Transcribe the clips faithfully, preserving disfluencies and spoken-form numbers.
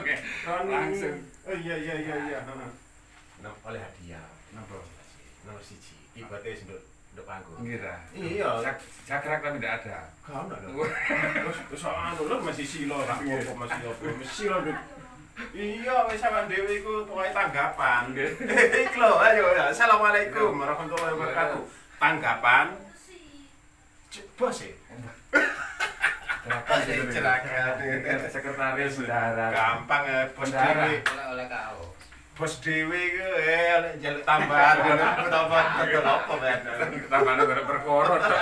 Langsung. Oh iya iya iya iya. Nah, oleh hadiah. Napa? Nomor siji. Ibate sing nduk panggung. Ngira. Iya. Sakrak tapi tidak ada. Kau ndak lho. Terus terus anu lho masih silo ra apa masih apa. Masih silo. Iya, wis sampean dhewe iku pokoke tanggapan. Iki lho, ayo ya. Assalamualaikum warahmatullahi wabarakatuh. Tanggapan bos e. Cerakan sekretaris bendahara. Gampang ya bos dhewe. Oleh kau. Bos dhewe iku eh njaluk tambahan ngono tambah betul apa men. Tambahan ora perkara tok.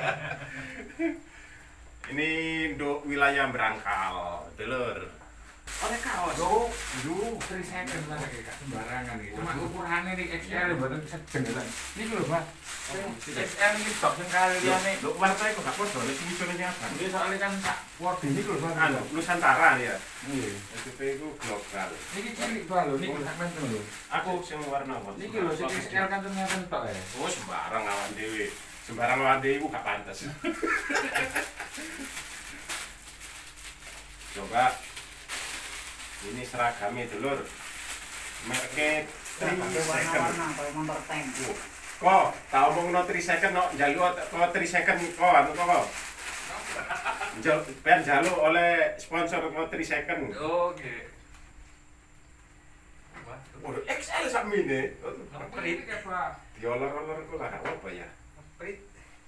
Ini untuk wilayah Berangkal, Dulur. Oleh kaos. Yo, yo, three second lah kayak sembarangan iki. Cuma ukurane iki X L mboten sedeng kan. Niki lho, Pak. X L iki tok sing kaliyane. Lho, warna iku gak podo, lek misune apa? Ini soalnya kan tak word ini lho, Pak. Anu, Nusantara ya. Nggih. S P iku global. Niki cilik Pak lho, niki sak menten lho. Aku sing warna apa? Niki lho sing X L kan ternyata tok ya. Oh, sembarang lawan dhewe. Sembarang lawan dhewe iku gak pantes. Coba ini seragamnya Dulur. Merke three second. Kok, tak omongno three second no njaluk kok three second kok anu kok. Njal ben njaluk oleh sponsor kok three second. Oke. Waduh, X L sakmene. Prit ya, Pak. Diolor-olor ku lah apa ya? Prit.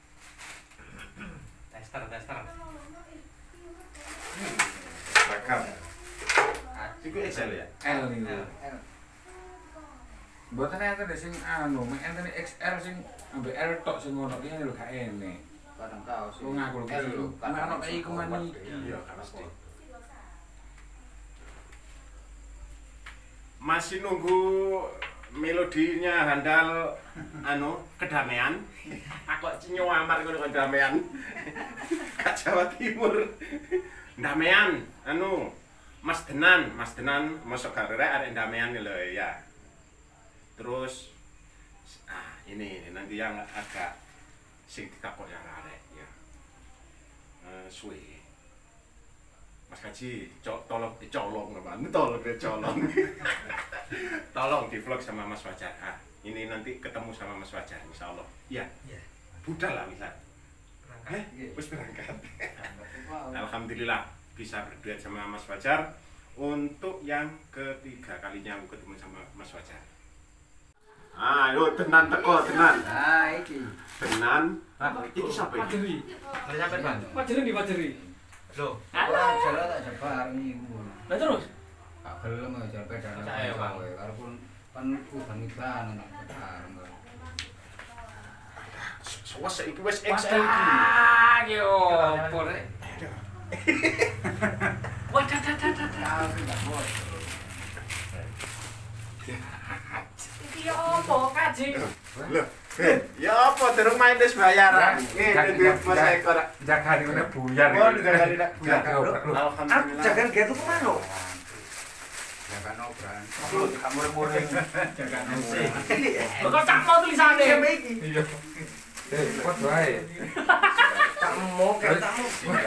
Tester, tester. Seragam. Iku X L ya? L niku. Mboten enten sing anu, mek enten X L sing ambek L tok sing ngono ki lho gak enek. Kadang kau sih. Wong aku lho. Nek ono kayak iku mani. Iya, kan mesti. Masih nunggu melodinya handal anu kedamaian. Aku nyuamar ngono kedamaian. Kak Jawa Timur. Damaian anu Mas Denan, Mas Denan mosok gak rek arek damaian lho ya. Terus ah ini, ini nanti yang agak sing ditakok yang arek ya. Eh suwe. Mas Kaji, cok tolong dicolong teman, tolong dicolong. Tolong di vlog sama Mas Fajar. Ah, ini nanti ketemu sama Mas Fajar insyaallah. Iya. Iya. Budal lah bisa. Eh, wis berangkat. Alhamdulillah bisa berduet sama Mas Fajar untuk yang ketiga kalinya aku ketemu sama Mas Fajar. Ah, yo tenan teko tenan. Ah, iki. Tenan. Ah, iki sapa iki? Pajeri. Ada sampai Bang. Pajeri di Pajeri. Loh, Alah. jalan tak jebar niku. Lah terus? Gak gelem aja pedane. Saya, Bang. Karo pun kan udan iklan tak jebar. Wes iki wis X L iki. Ah, yo, opo rek? Wah, dah dah dah dah. Iki opo kaji? Lho, eh, ya apa durung main wis bayaran. Ngene duit Mas Eko. Jagane ngene buyar. Oh, jagane nak buyar. Alhamdulillah. Jagan gitu kemana? Jagan obran. Gak mureh-mureh. Jagan Kok tak mau tulisane? Iya. Eh, kuat wae. tak mau tak mau.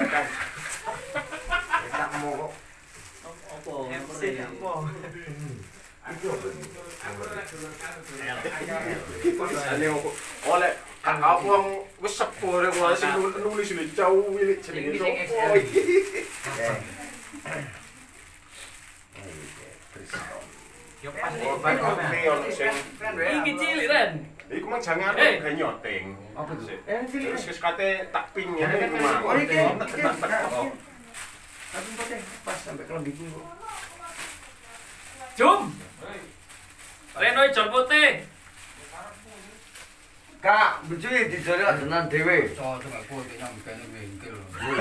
Tak mau kok. Opo? Tak mau. Tulisane opo? Oleh kan apa wong wis sepuh rek wong sing nulis iki jauh milik jenenge opo iki. Yo pas Obat oke ono sing Iki cilik Ren. iku mah jangan Eh. gak nyoteng. Apa tuh? Eh, cilik. Terus wis kate tak ping ngene iku mah. Oh, iki. Tenan teko. Tapi kok pas sampai kelembiku. Jum. Reno ijol putih. Kak, becuy dijole adenan dhewe. Cocok gak kowe iki nyambi kene bengkel.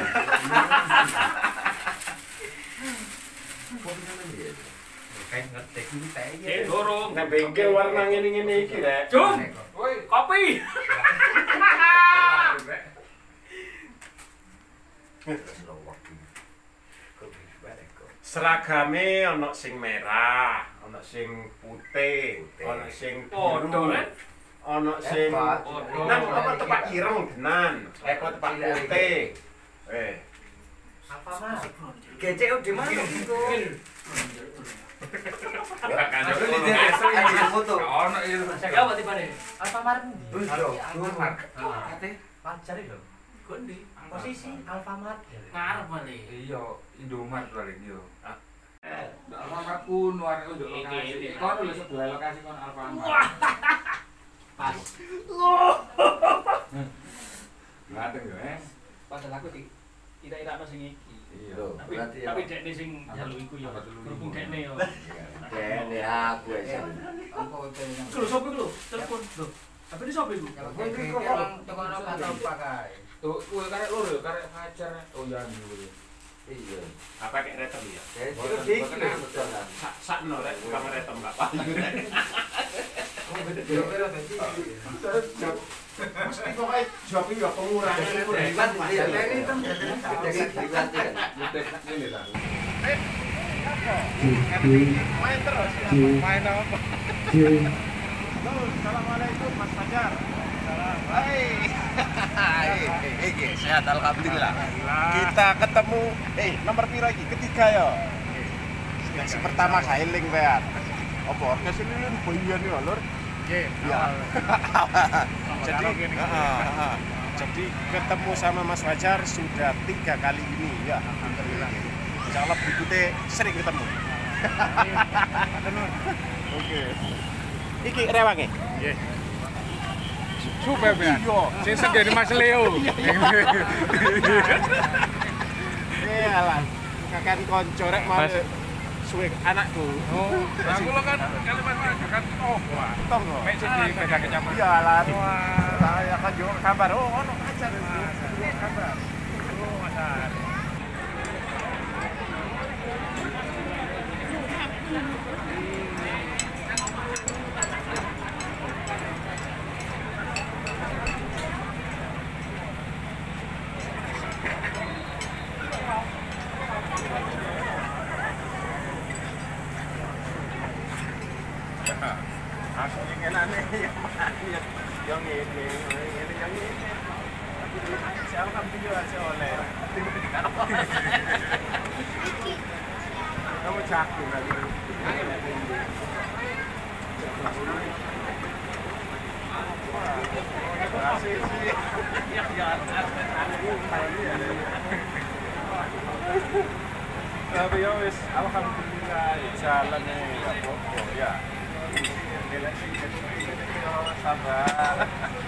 Kayak ngetik iki teh. Eh, dorong. Nek bengkel warna ngene-ngene iki rek. Jum. Woi, kopi. Seragame ana sing merah, ana sing putih, ana sing Podo biru, Ren. ana sing Podo. nang apa tepak ireng denan, eko tepak putih. Eh, Apa mas? Gecek di mana itu? Kanca Asli kono dia asli. asli foto. Ono itu. Ya apa tibane? Alfamart ndi? Wis yo, Alfamart. Kate pacar lho. Kok ndi? Posisi Alfamart. Ngarep male. Iya, Indomaret paling yo. Alfamart kuno arek udah lokasi. Kono lho sebelah lokasi kono Alfamart. Pas. Ganteng yo, eh. Padahal aku di ira-irano sing iki. Iya. Tapi Berarti ya. tapi dekne sing nyalu iku ya. Berhubung dekne yo. Dene aku wis. Apa pengen Lho sapa iku lho? Telepon. Lho. Tapi ini sapa iku? tekono apa kae. Tuh, kowe karek loro, karek pacar. Oh iya niku. Iya. Apa kayak retem ya? Jadi terus iki lho betul kan. Sak sakno rek kamar retem enggak apa. Kira-kira dadi Mesti pokoknya job iki ya pengurangan iku rek. Liwat iya. Jadi liwat kan. Ngetek ngene ta. Main terus. Main apa? Halo, assalamualaikum Mas Fajar. Salam. Hai. Iki sehat alhamdulillah. Kita ketemu eh nomor piro iki? Ketiga ya. Yang pertama sailing wean. Apa orkes ini boyan ya, Lur? Nggih. Ya. Jadi heeh, heeh. Jadi ketemu sama Mas Fajar sudah tiga kali ini ya, alhamdulillah. Insyaallah berikutnya sering ketemu. Oke. Iki rewange. Nggih. Super ya. Sing sendiri Mas Leo. Iya lah. Kakan konco rek mau suwe anakku. Oh, aku lo kan kalimat kan oh, wah. Tong kok. Mek sing dipegang kecampur. Iya lah. Saya kan yo kabar. Oh, ono ajar itu. Kabar. Oh, ajar. Aku ingin aneh yang ini, ini yang ini. Alhamdulillah saya oleh. Kamu cakap lagi. Masih sih. Ya ya. Tapi ya wis alhamdulillah jalan ya pokok ya. Sabar.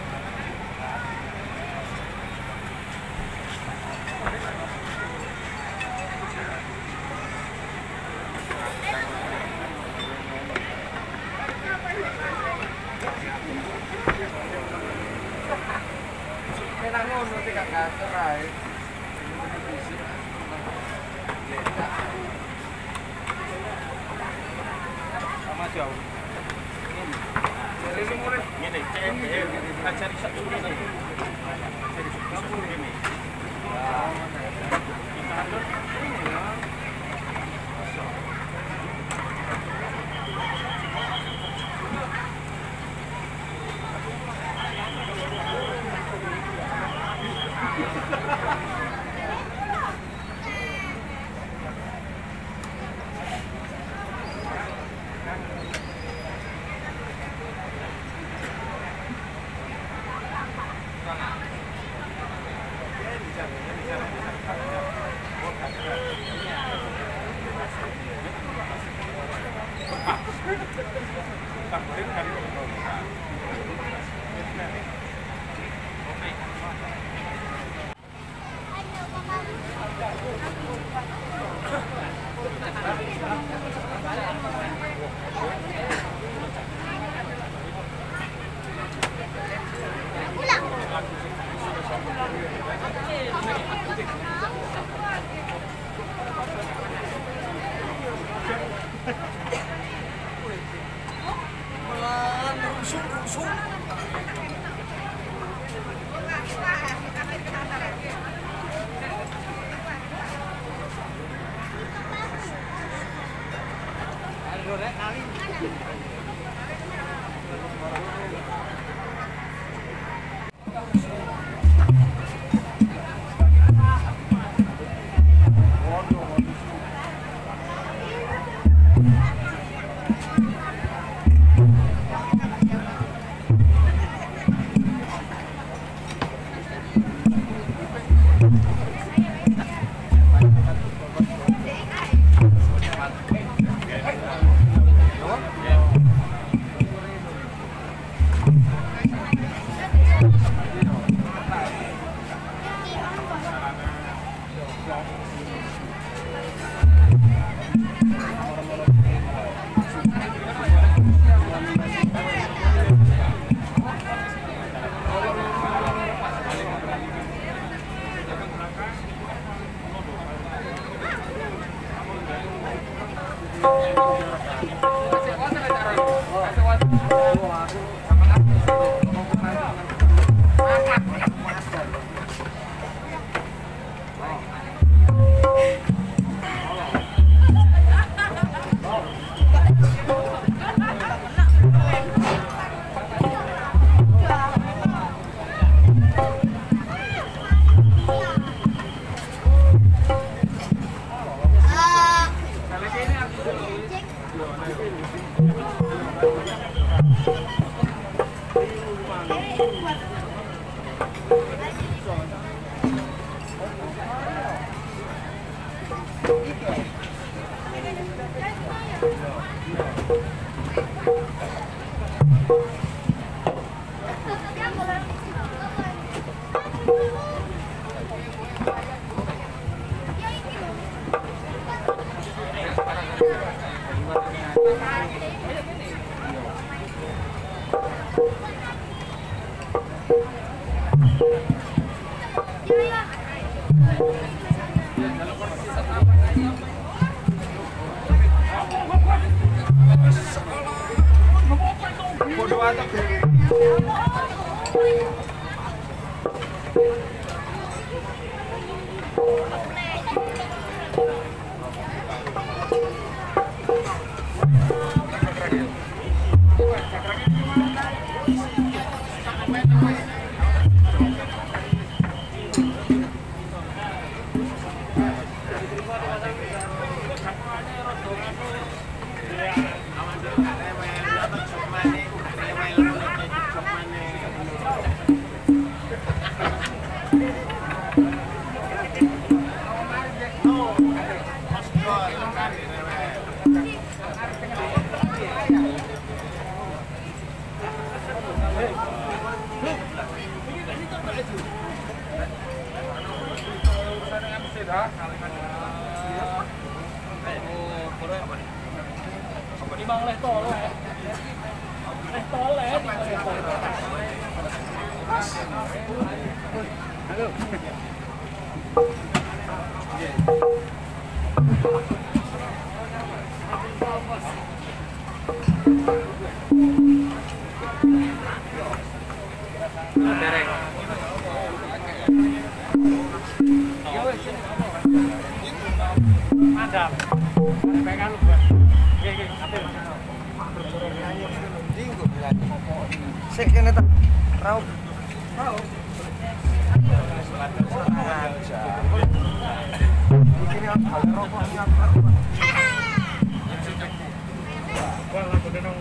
Kena ngono tidak kantor ae. Sama jauh. Ini mulai ngene, cek ajar iso dulu nih. Ajar iso dulu ini. Wah. Kita atur ini ya. Sik kene ta. Raup. Raup. Iki nek hal rokok nyamper. Wah, aku denong.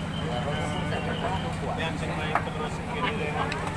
Yang sing main terus kiri.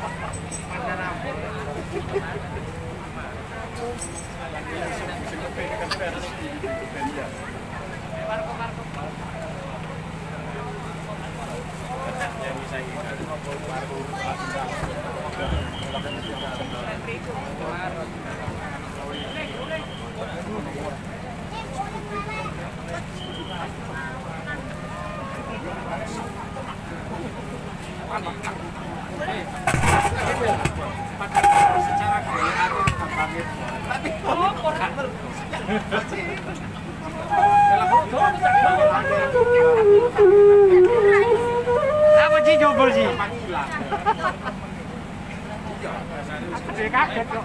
Apa sih jobol sih? Aku kaget kok.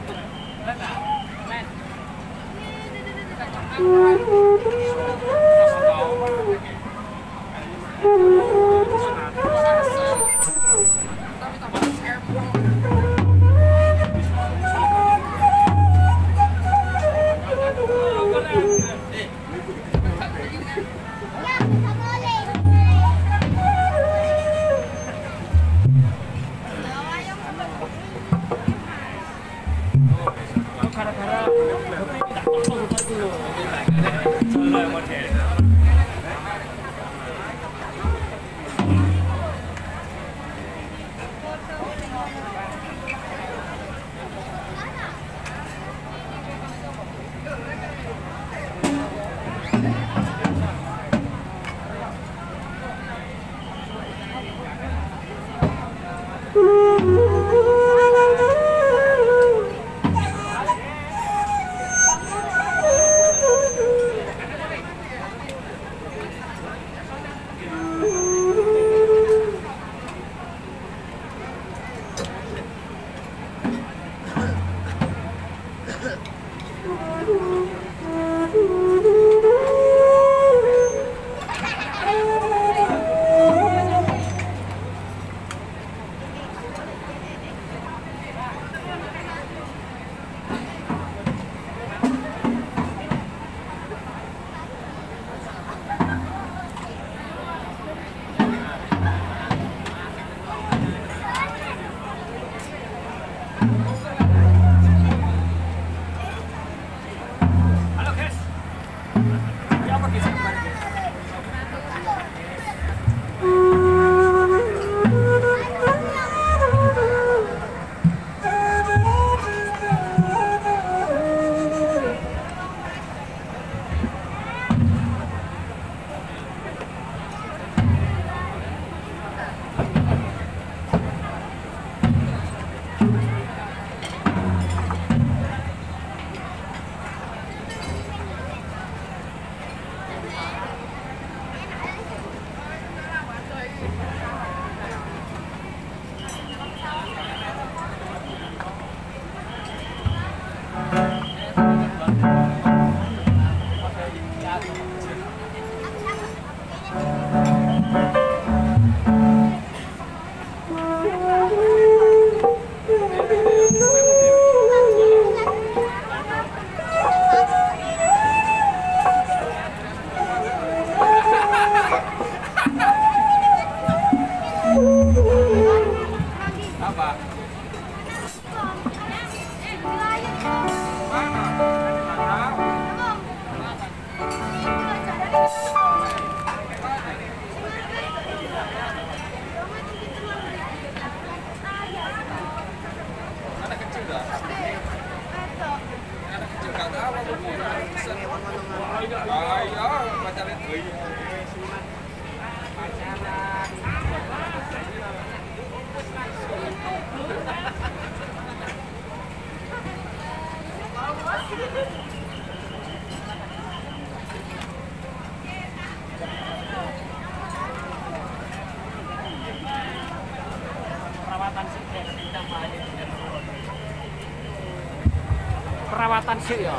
Perawatan sih ya.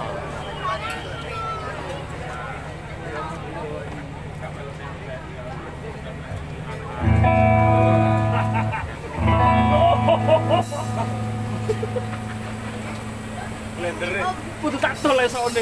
Blender. Kudu tak tol esone.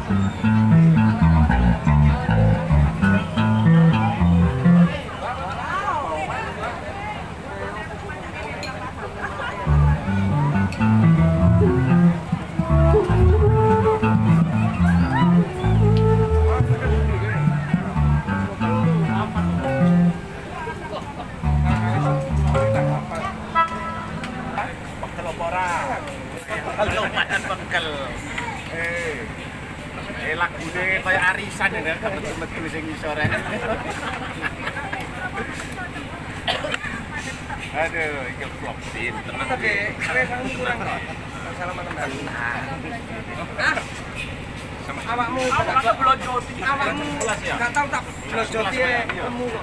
Lumayan pegel. Eh. Eh lagune kaya arisan ya metu-metu sing isore. Aduh, iki vlog sin tenan. Oke, kowe kamu kurang kok. Salaman tenan. Ah. Sama awakmu kok blonjoti. Awakmu enggak tahu tak blonjoti kamu kok.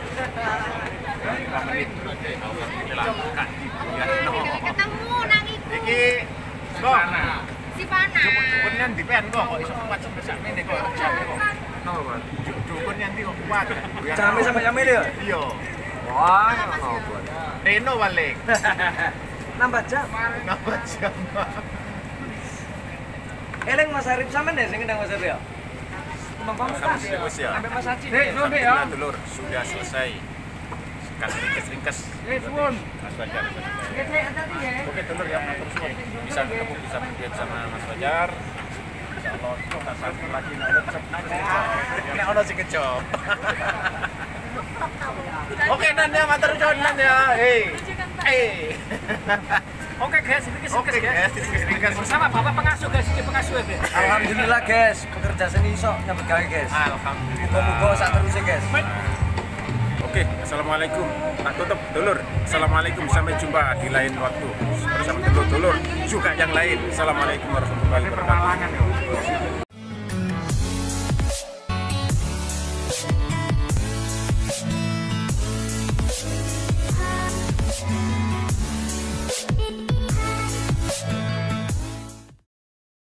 Ketemu nang iku. Iki kok Si Pana. dukun yang di pen kok kok iso kuat sampai sak mene kok jame kok. Napa, Bang? Dukun yang kok kuat. Jame sampe jame ya? Iya. Wah, ngopo. Reno balik. Nambah jam. Nambah jam. Eleng Mas Arif sampean ya sing ngendang Mas Arif ya? Bang Pamungkas. Wis ya. Sampai Mas Aci. Dek, no, Dek, ya. Dulur, sudah selesai. Sekarang ringkes-ringkes. Eh, suwun. Mas Fajar. Oke, hati-hati ya. Oke, dulur ya, matur suwun. Bisa ketemu, bisa berdiam sama Mas Fajar. Insyaallah kita satu lagi nek nek ono sing kejob. Oke, Nan ya, matur suwun Nan ya. Hei. Hei. Oke guys, ini Oke, guys, ringkes-ringkes. bersama Bapak pengasuh guys, ini pengasuh ya. Alhamdulillah guys, pekerja seni iso nyambut gawe guys. Alhamdulillah. Muga-muga sak teruse guys. Oke, assalamualaikum. Tak tutup, dulur. Assalamualaikum, sampai jumpa di lain waktu bersama dulur-dulur juga yang lain. Assalamualaikum warahmatullahi wabarakatuh.